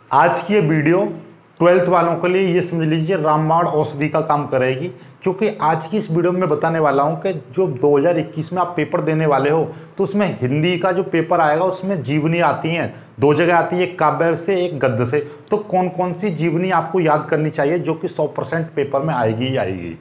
आज की ये वीडियो 12th वालों के लिए ये समझ लीजिए रामबाण औषधि का काम करेगी, क्योंकि आज की इस वीडियो में बताने वाला हूं कि जो 2021 में आप पेपर देने वाले हो तो उसमें हिंदी का जो पेपर आएगा उसमें जीवनी आती हैं, दो जगह आती है, एक काव्य से एक गद्य से। तो कौन कौन सी जीवनी आपको याद करनी चाहिए जो कि 100% पेपर में आएगी ही आएगी।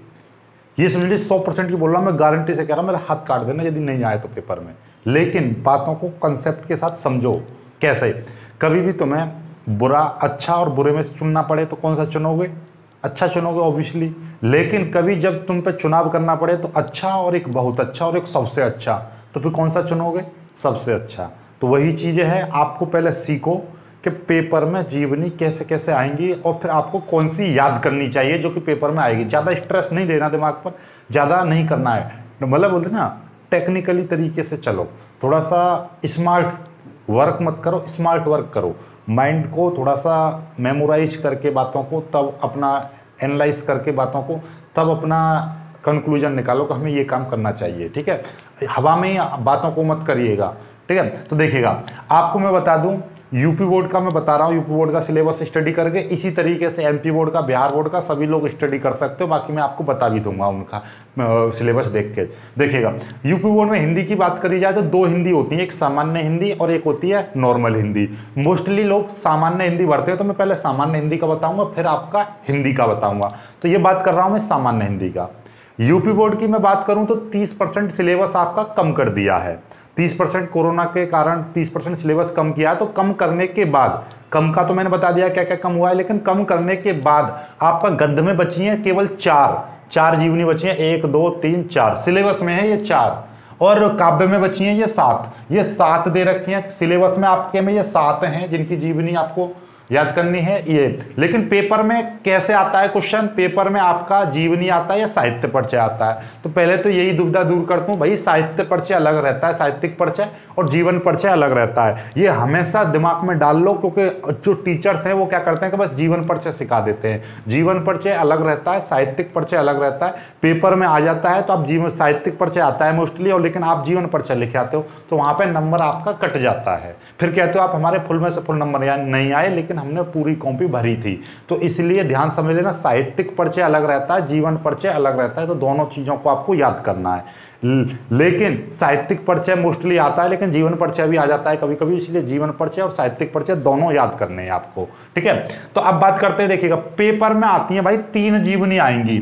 ये समझ लीजिए 100% की बोल रहा हूँ मैं, गारंटी से कह रहा हूँ, मेरा हाथ काट देना यदि नहीं आए तो पेपर में। लेकिन बातों को कंसेप्ट के साथ समझो। कैसे? कभी भी तुम्हें बुरा, अच्छा और बुरे में से चुनना पड़े तो कौन सा चुनोगे? अच्छा चुनोगे ऑब्वियसली। लेकिन कभी जब तुम पे चुनाव करना पड़े तो अच्छा और एक बहुत अच्छा और एक सबसे अच्छा, तो फिर कौन सा चुनोगे? सबसे अच्छा। तो वही चीज़ें हैं, आपको पहले सीखो कि पेपर में जीवनी कैसे कैसे आएंगी और फिर आपको कौन सी याद करनी चाहिए जो कि पेपर में आएगी। ज़्यादा स्ट्रेस नहीं देना दिमाग पर, ज़्यादा नहीं करना है, मतलब बोलते ना टेक्निकली तरीके से चलो, थोड़ा सा स्मार्ट वर्क मत करो, स्मार्ट वर्क करो। माइंड को थोड़ा सा मेमोराइज करके बातों को, तब अपना एनालाइज करके बातों को, तब अपना कंक्लूजन निकालो कि हमें ये काम करना चाहिए। ठीक है, हवा में ही बातों को मत करिएगा। ठीक है, तो देखिएगा आपको मैं बता दूं, यूपी बोर्ड का मैं बता रहा हूँ, यूपी बोर्ड का सिलेबस स्टडी करके, इसी तरीके से एमपी बोर्ड का, बिहार बोर्ड का, सभी लोग स्टडी कर सकते हो। बाकी मैं आपको बता भी दूंगा उनका सिलेबस देख के। देखिएगा यूपी बोर्ड में हिंदी की बात करी जाए तो दो हिंदी होती है, एक सामान्य हिंदी और एक होती है नॉर्मल हिंदी। मोस्टली लोग सामान्य हिंदी पढ़ते हैं, तो मैं पहले सामान्य हिंदी का बताऊंगा, फिर आपका हिंदी का बताऊंगा। तो ये बात कर रहा हूँ मैं सामान्य हिंदी का। यूपी बोर्ड की मैं बात करूं तो 30% सिलेबस आपका कम कर दिया है। 30% कोरोना के कारण 30% सिलेबस कम किया है। तो कम करने के बाद, कम का तो मैंने बता दिया क्या क्या कम हुआ है, लेकिन कम करने के बाद आपका गद्य में बची है केवल चार जीवनी बची है, 1 2 3 4 सिलेबस में है ये 4, और काव्य में बची है ये 7। ये 7 दे रखी हैं सिलेबस में आपके में, ये 7 हैं जिनकी जीवनी आपको याद करनी है ये। लेकिन पेपर में कैसे आता है क्वेश्चन? पेपर में आपका जीवनी आता है या साहित्य परिचय आता है? तो पहले तो यही दुविधा दूर करता हूं भाई, साहित्य परिचय अलग रहता है, साहित्यिक परिचय, और जीवन परिचय अलग रहता है। ये हमेशा दिमाग में डाल लो, क्योंकि जो टीचर्स हैं वो क्या करते हैं कि बस जीवन परिचय सिखा देते हैं। जीवन परिचय अलग रहता है, साहित्यिक परिचय अलग रहता है। पेपर में आ जाता है तो आप जीवन, साहित्यिक परिचय आता है मोस्टली, और लेकिन आप जीवन परिचय लिखे आते हो तो वहां पर नंबर आपका कट जाता है। फिर कहते हो आप हमारे फुल में से फुल नंबर नहीं आए, लेकिन हमने पूरी कॉपी भरी थी। तो इसलिए ध्यान समझ लेना, साहित्यिक परिचय अलग रहता है, जीवन परिचय अलग रहता है। तो दोनों चीजों को आपको याद करना है। लेकिन साहित्यिक परिचय मोस्टली आता है, लेकिन जीवन परिचय भी आ जाता है कभी कभी, इसलिए जीवन परिचय और साहित्यिक परिचय दोनों याद करने हैं आपको। ठीक है, तो अब बात करते हैं। देखिएगा पेपर में आती है भाई 3 जीवनी आएंगी,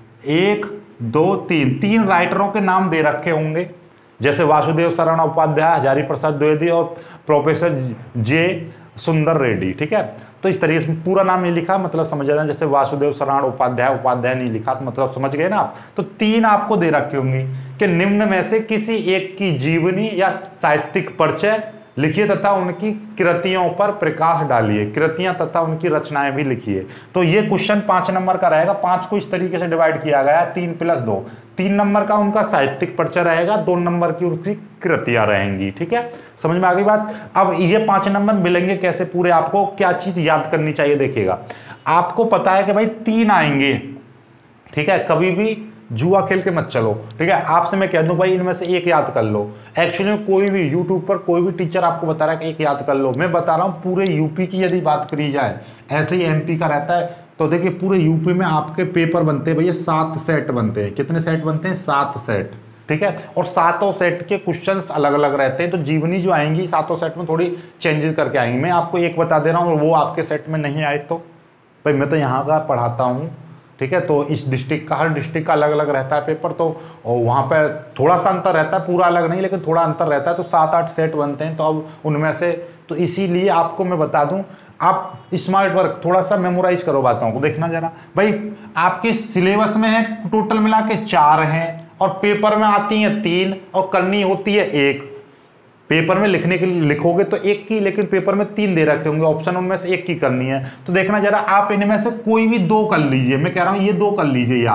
1 2 3 राइटरों के नाम दे रखे होंगे, जैसे वासुदेव शरण उपाध्याय, हजारी प्रसाद द्विवेदी और प्रोफेसर जे सुंदर रेड्डी। ठीक है, तो इस तरीके से पूरा नाम नहीं लिखा, मतलब समझ जाना, जैसे वासुदेव शरण उपाध्याय नहीं लिखा, तो मतलब समझ गए ना आप। तो 3 आपको दे रखी होंगी कि निम्न में से किसी एक की जीवनी या साहित्यिक परिचय लिखिए तथा उनकी कृतियों पर प्रकाश डालिए। कृतियां तथा उनकी रचनाएं भी लिखिए। तो ये क्वेश्चन 5 नंबर का रहेगा। 5 को इस तरीके से डिवाइड किया गया है, 3 + 2। 3 नंबर का उनका साहित्यिक परिचय रहेगा, 2 नंबर की उनकी कृतियां रहेंगी। ठीक है, समझ में आ गई बात। अब ये 5 नंबर मिलेंगे कैसे पूरे, आपको क्या चीज याद करनी चाहिए? देखिएगा आपको पता है कि भाई 3 आएंगे। ठीक है, कभी भी जुआ खेल के मत चलो। ठीक है, आपसे मैं कह दूं भाई इनमें से एक याद कर लो। एक्चुअली कोई भी यूट्यूब पर कोई भी टीचर आपको बता रहा है कि एक याद कर लो, मैं बता रहा हूं पूरे यूपी की यदि बात करी जाए, ऐसे ही एमपी का रहता है। तो देखिए पूरे यूपी में आपके पेपर बनते हैं भैया, 7 सेट बनते हैं। कितने सेट बनते हैं? 7 सेट। ठीक है, और 7 सेट के क्वेश्चंस अलग अलग रहते हैं। तो जीवनी जो आएंगी 7 सेट में थोड़ी चेंजेस करके आएंगी। मैं आपको एक बता दे रहा हूँ, वो आपके सेट में नहीं आए तो भाई मैं तो यहाँ का पढ़ाता हूँ। ठीक है, तो इस डिस्ट्रिक्ट का, हर डिस्ट्रिक्ट का अलग अलग रहता है पेपर, तो वहाँ पे थोड़ा सा अंतर रहता है, पूरा अलग नहीं लेकिन थोड़ा अंतर रहता है। तो 7-8 सेट बनते हैं, तो अब उनमें से, तो इसीलिए आपको मैं बता दूं, आप स्मार्ट वर्क थोड़ा सा मेमोराइज करो बातों को। देखना जरा भाई, आपके सिलेबस में है टोटल मिला के 4 हैं, और पेपर में आती हैं 3, और करनी होती है 1। पेपर में लिखने के लिए लिखोगे तो 1 की, लेकिन पेपर में 3 दे रखे होंगे ऑप्शन, उनमें से 1 की करनी है। तो देखना जरा, आप इनमें से कोई भी 2 कर लीजिए। मैं कह रहा हूं ये 2 कर लीजिए याद,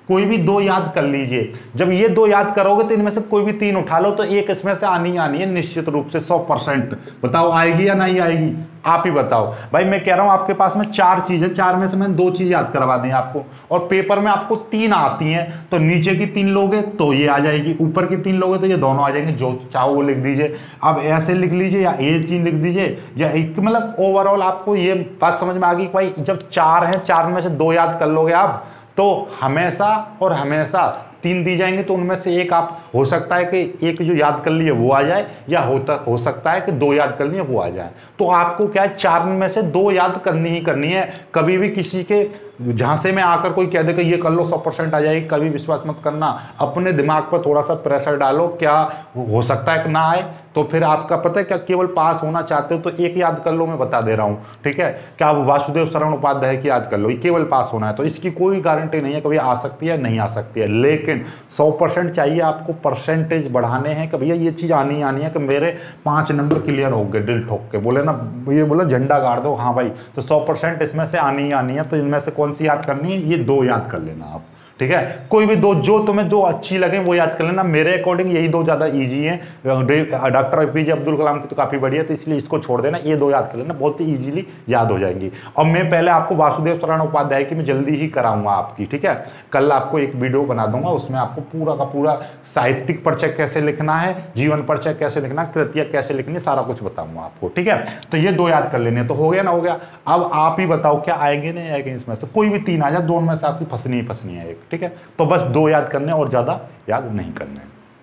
कोई भी दो याद कर लीजिए। जब ये दो याद करोगे तो इनमें से कोई भी तीन उठा लो तो एक इसमें से आनी आनी है निश्चित रूप से 100%। बताओ आएगी या नहीं आएगी, आप ही बताओ भाई। मैं कह रहा हूं आपके पास में चार चीजें, चार में से मैंने दो चीज याद करवा दी आपको, और पेपर में आपको तीन आती हैं, तो नीचे की तीन लोगे तो ये आ जाएगी, ऊपर की तीन लोगे तो ये दोनों आ जाएंगे। जो चाहो वो लिख दीजिए। अब ऐसे लिख लीजिए या ये चीज लिख दीजिए या एक, मतलब ओवरऑल आपको ये बात समझ में आ गई भाई। जब चार है, चार में से दो याद कर लोगे आप तो हमेशा और हमेशा तीन दी जाएंगे, तो उनमें से एक आप हो सकता है कि एक जो याद कर लिए वो आ जाए, या हो सकता है कि दो याद कर लिए वो आ जाए। तो आपको क्या है, चार में से दो याद करनी ही करनी है। कभी भी किसी के झांसे में आकर कोई कह दे कि ये कर लो 100% आ जाएगी, कभी विश्वास मत करना। अपने दिमाग पर थोड़ा सा प्रेशर डालो, क्या हो सकता है कि ना आए, तो फिर आपका पता है क्या, केवल पास होना चाहते हो तो एक याद कर लो, मैं बता दे रहा हूं, ठीक है। क्या आप वासुदेव शरण उपाध्याय की याद कर लो, ये केवल पास होना है, तो इसकी कोई गारंटी नहीं है कभी आ सकती है नहीं आ सकती है। लेकिन 100% चाहिए आपको, परसेंटेज बढ़ाने हैं कि भैया ये चीज आनी है कि मेरे 5 नंबर क्लियर हो गए दिल ठोक के, बोले ना, ये बोला झंडा गाड़ दो, हाँ भाई। तो 100% इसमें से आनी है, तो इनमें से कौन सी याद करनी है, ये दो याद कर लेना आप, ठीक है। कोई भी दो जो तुम्हें दो अच्छी लगे वो याद कर लेना। मेरे अकॉर्डिंग यही दो ज्यादा इजी हैं। डॉक्टर एपीजे अब्दुल कलाम की तो काफी बढ़िया, तो इसलिए इसको छोड़ देना, ये दो याद कर लेना, बहुत ही इजीली याद हो जाएंगी। और मैं पहले आपको वासुदेव शरण उपाध्याय की मैं जल्दी ही कराऊंगा आपकी, ठीक है। कल आपको एक वीडियो बना दूंगा, उसमें आपको पूरा का पूरा साहित्यिक परिचय कैसे लिखना है, जीवन परिचय कैसे लिखना, कृतियां कैसे लिखनी, सारा कुछ बताऊंगा आपको, ठीक है। तो ये दो याद कर लेने, तो हो गया ना, हो गया। अब आप ही बताओ क्या आएंगे नहीं आएंगे इसमें से, कोई भी तीन आ जाए, दोनों में से आपकी फंसनी ही फंसनी है एक, ठीक है। तो बस दो याद करने और ज्यादा याद नहीं करने।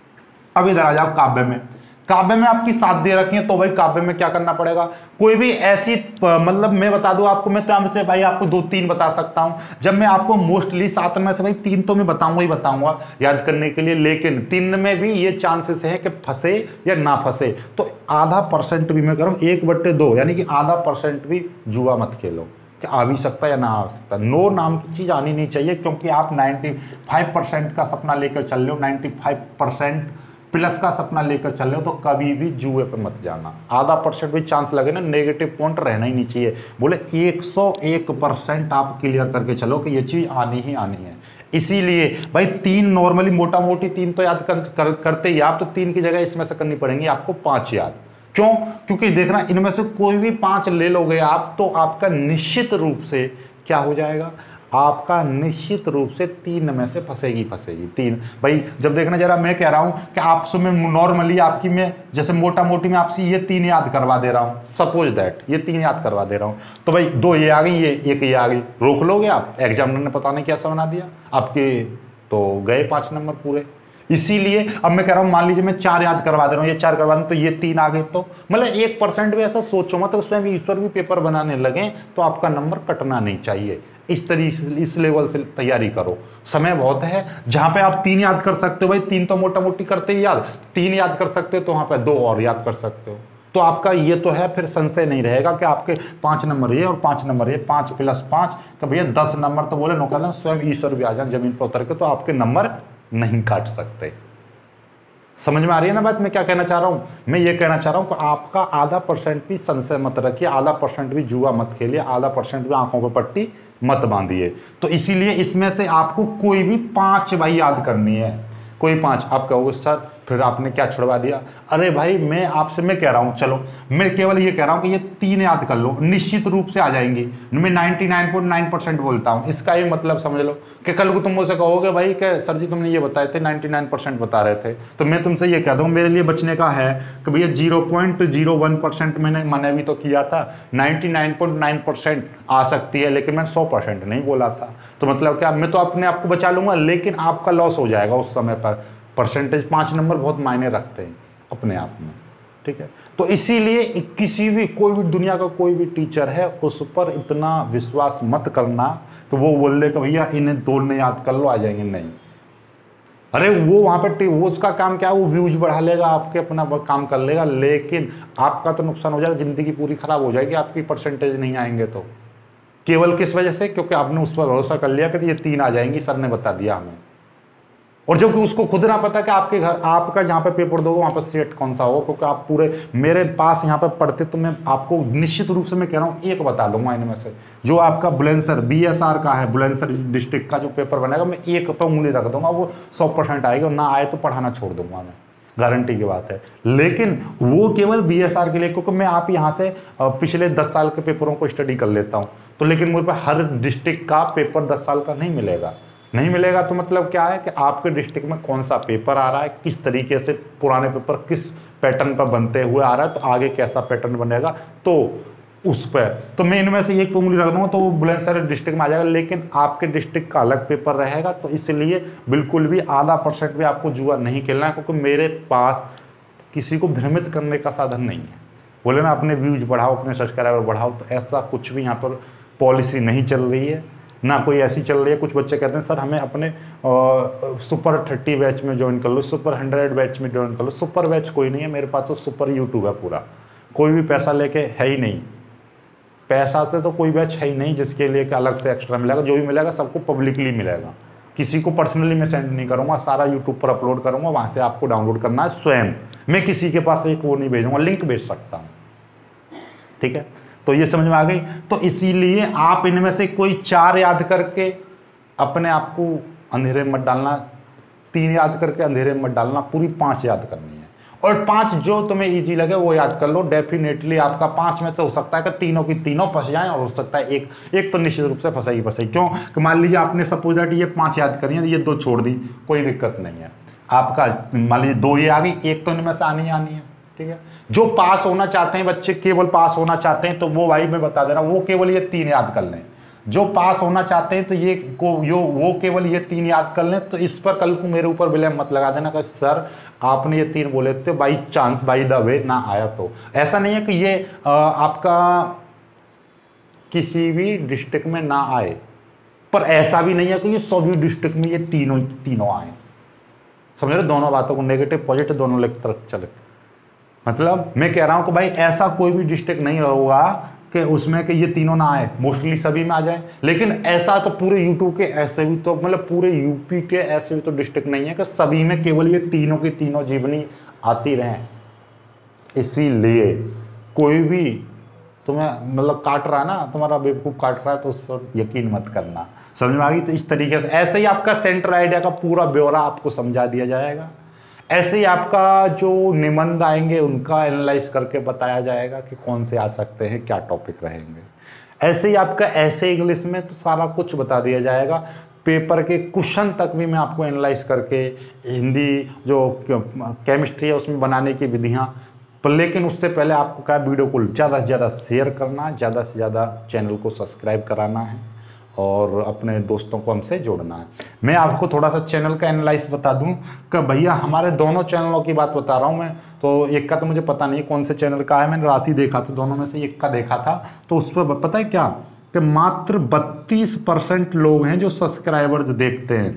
अब इधर आ जाओ काव्य में। काव्य में आपकी 7 दे रखी है, तो भाई काव्य में क्या करना पड़ेगा, कोई भी ऐसी मतलब मैं बता दूं आपको, मैं तो से भाई आपको 2-3 बता सकता हूं। जब मैं आपको मोस्टली 7 में से भाई 3 तो मैं बताऊंगा ही बताऊंगा याद करने के लिए, लेकिन 3 में भी ये चांसेस है कि फंसे या ना फंसे। तो आधा% भी मैं करूं, 1/2, यानी कि आधा% भी जुआ मत खेलो कि आ भी सकता है या ना आ सकता। नो नाम की चीज आनी नहीं चाहिए, क्योंकि आप 95% का सपना लेकर चल रहे हो, 95% प्लस का सपना लेकर चल रहे हो, तो कभी भी जुए पर मत जाना। आधा% भी चांस लगे ना, नेगेटिव पॉइंट रहना ही नहीं चाहिए। बोले 101% आप क्लियर करके चलो कि ये चीज आनी ही आनी है। इसीलिए भाई 3 नॉर्मली मोटा मोटी 3 तो याद करते ही आप, तो 3 की जगह इसमें से करनी पड़ेंगी आपको 5 याद। क्यों? क्योंकि देखना, इनमें से कोई भी 5 ले लोगे आप, तो आपका निश्चित रूप से क्या हो जाएगा, आपका निश्चित रूप से 3 में से फंसेगी 3। भाई जब देखना, जरा मैं कह रहा हूं कि आपसे मैं नॉर्मली आपकी मैं जैसे मोटा मोटी में आपसे ये 3 याद करवा दे रहा हूं, सपोज दैट ये 3 याद करवा दे रहा हूं, तो भाई 2 ये आ गई, ये 1 ये आ गई, रोक लोगे आप? एग्जामिनर ने पता नहीं क्या समझा दिया आपके, तो गए 5 नंबर पूरे। इसीलिए अब मैं कह रहा हूं, मान लीजिए मैं 4 याद करवा दे रहा हूं, ये 4 करवा दूं तो ये 3 आ गए, तो मतलब 1% भी ऐसा सोचो मत, तो स्वयं ईश्वर भी पेपर बनाने लगे तो आपका नंबर कटना नहीं चाहिए। इस तरीके इस लेवल से तैयारी करो, समय बहुत है। जहां पे आप 3 याद कर सकते हो, भाई 3 तो मोटा मोटी करते ही याद, 3 याद कर सकते हो तो वहां पे 2 और याद कर सकते हो, तो आपका ये तो है, फिर संशय नहीं रहेगा कि आपके 5 नंबर ये और 5 नंबर ये, 5 + 5 का भैया 10 नंबर, तो बोले नौका स्वयं ईश्वर भी आ जाए जमीन पर उतर के, तो आपके नंबर नहीं काट सकते। समझ में आ रही है ना बात, मैं क्या कहना चाह रहा हूं? मैं ये कहना चाह रहा हूं कि आपका आधा% भी संशय मत रखिए, आधा% भी जुआ मत खेलिए, आधा% भी आंखों पर पट्टी मत बांधिए। तो इसीलिए इसमें से आपको कोई भी 5 भाई याद करनी है, कोई 5। आप कहोगे सर फिर आपने क्या छुड़वा दिया? अरे भाई मैं आपसे मैं कह रहा हूं, चलो मैं केवल ये कह रहा हूं कि ये 3 याद कर लो, निश्चित रूप से आ जाएंगी। मैं 99.9% बोलता हूं, इसका ये मतलब समझ लो कि कल को तुम मुझसे कहोगे भाई कि सर जी तुमने ये बताए थे 99% बता रहे थे, तो मैं तुमसे ये कह दूं मेरे लिए बचने का है कि भैया 0.01% मैंने भी तो किया था, 99.9% आ सकती है, लेकिन मैं 100% नहीं बोला था। तो मतलब क्या, मैं तो अपने आप को बचा लूंगा, लेकिन आपका लॉस हो जाएगा उस समय पर। परसेंटेज 5 नंबर बहुत मायने रखते हैं अपने आप में, ठीक है। तो इसीलिए किसी भी कोई भी दुनिया का कोई भी टीचर है, उस पर इतना विश्वास मत करना कि वो बोल दे कि भैया इन्हें 2 ने याद कर लो आ जाएंगे, नहीं। अरे वो वहां पे वो उसका काम क्या है, वो व्यूज बढ़ा लेगा, आपके अपना काम कर लेगा, लेकिन आपका तो नुकसान हो जाएगा, जिंदगी पूरी खराब हो जाएगी आपकी, परसेंटेज नहीं आएंगे तो। केवल किस वजह से? क्योंकि आपने उस पर भरोसा कर लिया कि ये 3 आ जाएंगी, सर ने बता दिया हमें। और जबकि उसको खुद ना पता कि आपके घर, आपका जहाँ पे पेपर दोगे वहाँ पर सेट कौन सा हो, क्योंकि आप पूरे मेरे पास यहाँ पे पढ़ते, तो मैं आपको निश्चित रूप से मैं कह रहा हूँ एक बता दूंगा इनमें से, जो आपका बुलंदशहर BSR का है, बुलंदशहर डिस्ट्रिक्ट का जो पेपर बनेगा, मैं एक पे उंगली रख दूंगा, वो 100% आएगी, और ना आए तो पढ़ाना छोड़ दूंगा मैं, गारंटी की बात है। लेकिन वो केवल BSR के लिए, क्योंकि मैं आप यहाँ से पिछले 10 साल के पेपरों को स्टडी कर लेता हूँ, तो लेकिन मुझे हर डिस्ट्रिक्ट का पेपर 10 साल का नहीं मिलेगा। नहीं मिलेगा तो मतलब क्या है कि आपके डिस्ट्रिक्ट में कौन सा पेपर आ रहा है, किस तरीके से पुराने पेपर किस पैटर्न पर बनते हुए आ रहा है, तो आगे कैसा पैटर्न बनेगा, तो उस पर तो मैं इनमें से एक पे उंगली रख दूंगा तो वो बुलंदशहर डिस्ट्रिक्ट में आ जाएगा। लेकिन आपके डिस्ट्रिक्ट का अलग पेपर रहेगा, तो इसलिए बिल्कुल भी आधा % भी आपको जुआ नहीं खेलना है, क्योंकि मेरे पास किसी को भ्रमित करने का साधन नहीं है। बोले ना अपने व्यूज बढ़ाओ, अपने सब्सक्राइबर बढ़ाओ, तो ऐसा कुछ भी यहाँ पर पॉलिसी नहीं चल रही है, ना कोई ऐसी चल रही है। कुछ बच्चे कहते हैं सर हमें अपने सुपर 30 बैच में ज्वाइन कर लो, सुपर 100 बैच में ज्वाइन कर लो। सुपर बैच कोई नहीं है मेरे पास, तो सुपर यूट्यूब है पूरा, कोई भी पैसा लेके है ही नहीं, पैसा से तो कोई बैच है ही नहीं जिसके लिए कि अलग से एक्स्ट्रा मिलेगा। जो भी मिलेगा सबको पब्लिकली मिलेगा, किसी को पर्सनली मैं सेंड नहीं करूँगा, सारा यूट्यूब पर अपलोड करूँगा, वहाँ से आपको डाउनलोड करना है स्वयं। मैं किसी के पास एक वो नहीं भेजूँगा, लिंक भेज सकता हूँ, ठीक है। तो ये समझ में आ गई। तो इसीलिए आप इनमें से कोई 4 याद करके अपने आप को अंधेरे में मत डालना, 3 याद करके अंधेरे में मत डालना, पूरी 5 याद करनी है। और 5 जो तुम्हें इजी लगे वो याद कर लो। डेफिनेटली आपका 5 में से हो सकता है कि तीनों की तीनों फंस जाएं, और हो सकता है एक तो निश्चित रूप से फंसेगी फंसेगी। क्यों कि मान लीजिए आपने सपोज दैट ये 5 याद करी है, ये 2 छोड़ दी, कोई दिक्कत नहीं है। आपका मान लीजिए 2 ये आ गई, एक तो इनमें से आनी है, ठीक है। जो पास होना चाहते हैं बच्चे, केवल पास होना चाहते हैं, तो वो भाई मैं बता दे रहा हूँ, वो केवल ये 3 याद कर लें। जो पास होना चाहते हैं तो वो केवल ये 3 याद कर लें। तो इस पर कल को मेरे ऊपर ब्लेम मत लगा देना कि सर आपने ये 3 बोले थे, by chance by the way ना आया। तो ऐसा नहीं है कि ये आपका किसी भी डिस्ट्रिक्ट में ना आए, पर ऐसा भी नहीं है कि ये सभी डिस्ट्रिक्ट में ये तीनों आए। समझ रहे, दोनों बातों को, नेगेटिव पॉजिटिव दोनों तरफ चले। मतलब मैं कह रहा हूं कि भाई ऐसा कोई भी डिस्ट्रिक्ट नहीं होगा कि उसमें कि ये तीनों ना आए, मोस्टली सभी में आ जाए। लेकिन ऐसा तो पूरे यूट्यूब के ऐसे भी तो, मतलब पूरे यूपी के ऐसे भी तो डिस्ट्रिक्ट नहीं है कि सभी में केवल ये तीनों की तीनों जीवनी आती रहें। इसीलिए कोई भी तुम्हें मतलब काट रहा है ना, तुम्हारा बेवकूफ़ काट रहा है, तो उस पर यकीन मत करना। समझ में आ गई। तो इस तरीके से ऐसे ही आपका सेंटर आइडिया का पूरा ब्यौरा आपको समझा दिया जाएगा। ऐसे ही आपका जो निबंध आएंगे उनका एनालाइज करके बताया जाएगा कि कौन से आ सकते हैं, क्या टॉपिक रहेंगे। ऐसे ही आपका ऐसे इंग्लिश में तो सारा कुछ बता दिया जाएगा। पेपर के क्वेश्चन तक भी मैं आपको एनालाइज करके, हिंदी जो केमिस्ट्री है उसमें बनाने की विधियाँ। पर लेकिन उससे पहले आपको क्या, वीडियो को ज़्यादा से ज़्यादा शेयर करना, ज़्यादा से ज़्यादा चैनल को सब्सक्राइब कराना है, और अपने दोस्तों को हमसे जोड़ना है। मैं आपको थोड़ा सा चैनल का एनालाइज बता दूं कि भैया हमारे दोनों चैनलों की बात बता रहा हूं मैं। तो एक का तो मुझे पता नहीं कौन से चैनल का है, मैंने रात ही देखा था, दोनों में से एक का देखा था। तो उस पर पता है क्या कि मात्र 32% लोग हैं जो सब्सक्राइबर्स देखते हैं,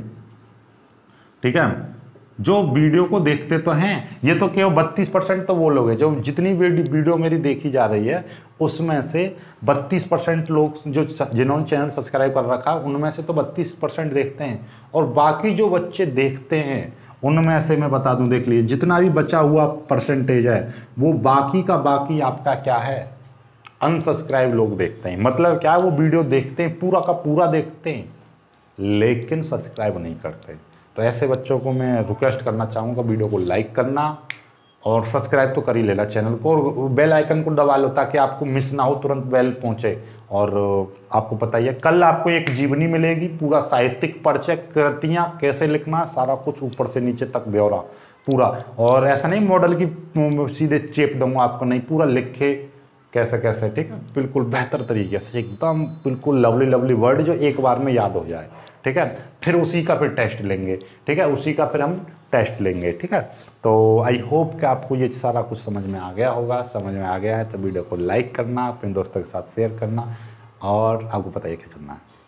ठीक है। जो वीडियो को देखते तो हैं, ये तो केवल 32% तो वो लोग हैं जो जितनी वीडियो मेरी देखी जा रही है उसमें से 32% लोग जो जिन्होंने चैनल सब्सक्राइब कर रखा है उनमें से तो 32% देखते हैं। और बाकी जो बच्चे देखते हैं उनमें से मैं बता दूं, देख लीजिए जितना भी बचा हुआ परसेंटेज है वो बाकी का बाकी आपका क्या है, अनसब्सक्राइब लोग देखते हैं। मतलब क्या है, वो वीडियो देखते हैं, पूरा का पूरा देखते हैं, लेकिन सब्सक्राइब नहीं करते। तो ऐसे बच्चों को मैं रिक्वेस्ट करना चाहूँगा वीडियो को लाइक करना और सब्सक्राइब तो कर ही लेना चैनल को, और बेल आइकन को दबा लो ताकि आपको मिस ना हो, तुरंत बेल पहुँचे। और आपको पता ही है कल आपको एक जीवनी मिलेगी, पूरा साहित्यिक परिचय, कृतियाँ कैसे लिखना, सारा कुछ ऊपर से नीचे तक ब्यौरा पूरा। और ऐसा नहीं मॉडल की सीधे चेप दूंगा आपको, नहीं, पूरा लिखे कैसे कैसे, ठीक है, बिल्कुल बेहतर तरीके से, एकदम बिल्कुल लवली लवली वर्ड जो एक बार में याद हो जाए, ठीक है। फिर उसी का फिर टेस्ट लेंगे, ठीक है, उसी का फिर हम टेस्ट लेंगे, ठीक है। तो आई होप कि आपको ये सारा कुछ समझ में आ गया होगा। समझ में आ गया है तो वीडियो को लाइक करना, अपने दोस्तों के साथ शेयर करना, और आपको पता है क्या करना है।